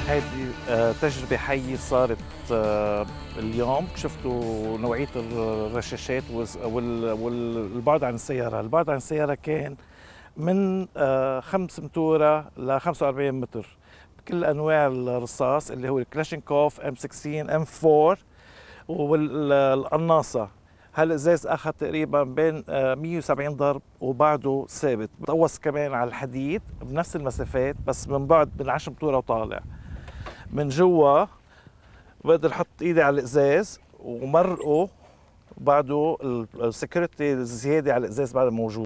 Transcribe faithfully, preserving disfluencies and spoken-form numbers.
هيدي آه، تجربة حية صارت آه، اليوم. شفتوا نوعية الرشاشات والبعد عن السيارة. البعد عن السيارة كان من آه، خمس متورة ل خمسة وأربعين متر بكل أنواع الرصاص اللي هو الكلاشينكوف ام ستاشر ام أربعة والقناصة. هالازاز اخذ تقريبا بين آه، مية وسبعين ضرب وبعده ثابت. بتقوس كمان على الحديد بنفس المسافات بس من بعد من عشرة متورة وطالع. من جوا بقدر احط ايدي على الازاز ومرقه، وبعده السكيورتي الزياده على الازاز بعده موجود.